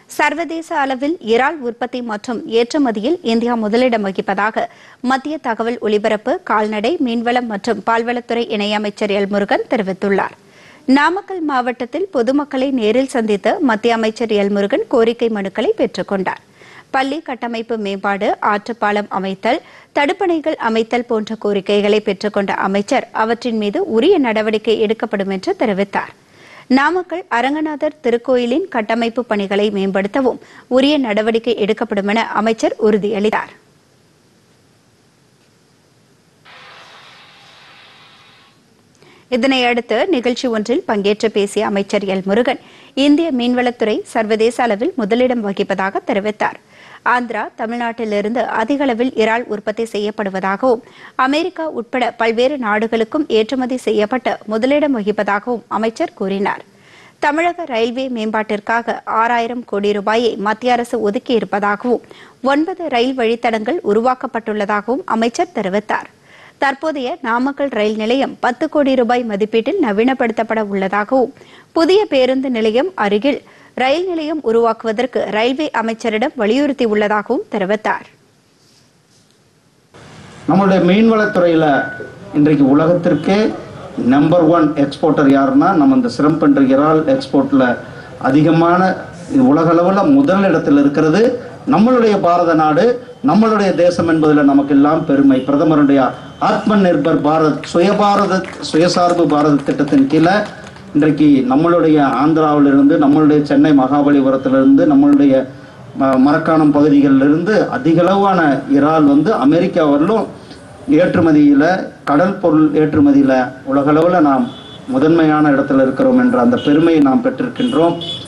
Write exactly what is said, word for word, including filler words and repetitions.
சர்வதேச அளவில் இறால் உற்பத்தி மற்றும் ஏற்றுமதியில் இந்தியா முதலிடம் வகிப்பதாக மத்திய தகவல் ஒலிபரப்பு, கால்நடை, மீன்வளம் மற்றும் பால்வளத்துறை இணையமைச்சர் எல் முருகன் தெரிவித்துள்ளார். நாமக்கல் மாவட்டத்தில் பொதுமக்களை நேரில் சந்தித்து மத்திய அமைச்சர் எல் முருகன் கோரிக்கை மனுக்களை பெற்றுக் கொண்டார். பள்ளி கட்டமைப்பு மேம்பாடு, ஆற்றுப்பாலம் அமைத்தல், தடுப்பணைகள் அமைத்தல் போன்ற கோரிக்கைகளை பெற்றுக்கொண்ட அமைச்சர் அவற்றின் மீது உரிய நடவடிக்கை எடுக்கப்படும் என்று தெரிவித்தார். நாமக்கல் அரங்கநாதர் திருக்கோயிலின் கட்டமைப்பு பணிகளை மேம்படுத்தவும் உரிய நடவடிக்கை எடுக்கப்படும் என அமைச்சர் உறுதியளித்தார். இதனையடுத்து நிகழ்ச்சி ஒன்றில் பங்கேற்று பேசிய அமைச்சர் எல் முருகன், இந்திய மீன்வளத்துறை சர்வதேச அளவில் முதலிடம் வகிப்பதாக தெரிவித்தார். ஆந்திரா, தமிழ்நாட்டிலிருந்து அதிக அளவில் இறால் உற்பத்தி செய்யப்படுவதாகவும், அமெரிக்கா உட்பட பல்வேறு நாடுகளுக்கும் ஏற்றுமதி செய்யப்பட்டு முதலிடம் வகிப்பதாகவும் அமைச்சர் கூறினார். தமிழக ரயில்வே மேம்பாட்டிற்காக ஆறாயிரம் கோடி ரூபாயை மத்திய அரசு ஒதுக்கியிருப்பதாகவும், ஒன்பது ரயில் வழித்தடங்கள் உருவாக்கப்பட்டுள்ளதாகவும் அமைச்சர் தெரிவித்தார். தற்போதைய நாமக்கல் ரயில் நிலையம் பத்து கோடி ரூபாய் மதிப்பீட்டில் நவீனப்படுத்தப்பட உள்ளதாகவும், புதிய பேருந்து நிலையம் அருகில் ரயில் நிலையம் உருவாக்குவதற்கு ரயில்வே அமைச்சரிடம் வலியுறுத்தியுள்ளதாகவும் தெரிவித்தார். நம்முடைய மீன்வளத்துறையில இன்றைக்கு உலகத்திற்கே நம்பர் ஒன் எக்ஸ்போர்ட்டர் யாருன்னா நம்ம இந்த சிரம்பன்ற இறால் எக்ஸ்போர்ட்ல அதிகமான உலக அளவில் முதல் இடத்தில் இருக்கிறது நம்மளுடைய பாரத நாடு, நம்மளுடைய தேசம் என்பதில் நமக்கு எல்லாம் பெருமை. பிரதமருடைய ஆத்ம நிர்பர் பாரத், சுயபாரத சுயசார்பு பாரத திட்டத்தின் கீழே இன்றைக்கு நம்மளுடைய ஆந்திராவிலிருந்து, நம்மளுடைய சென்னை மகாபலிபுரத்திலிருந்து, நம்மளுடைய மரக்காணம் பகுதிகளிலிருந்து அதிகளவான இறால் வந்து அமெரிக்கா வரலும் ஏற்றுமதியில், கடல் பொருள் ஏற்றுமதியில் உலகளவில் நாம் முதன்மையான இடத்துல இருக்கிறோம் என்ற அந்த பெருமையை நாம் பெற்றிருக்கின்றோம்.